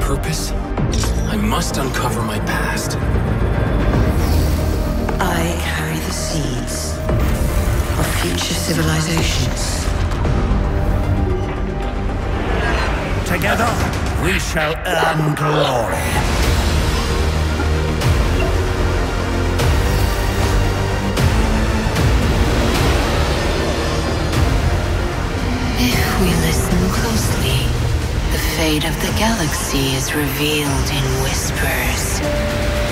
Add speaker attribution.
Speaker 1: purpose, I must uncover my past.
Speaker 2: I carry the seeds of future civilizations.
Speaker 3: Together, we shall earn glory.
Speaker 4: If we listen closely, the fate of the galaxy is revealed in whispers.